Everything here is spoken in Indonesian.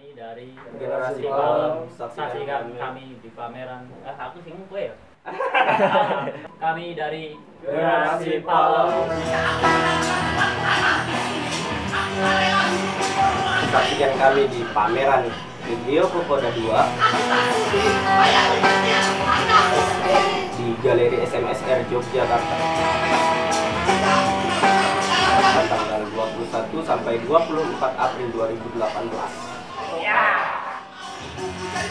Kami dari Generasi Palem, Palem, saksikan kami di pameran. Aku singgung gue ya. Kami dari Generasi Palem. Saksikan kami di pameran Video Kokoda 2 di Galeri SMSR Yogyakarta tanggal 21 sampai 24 April 2018. Ya.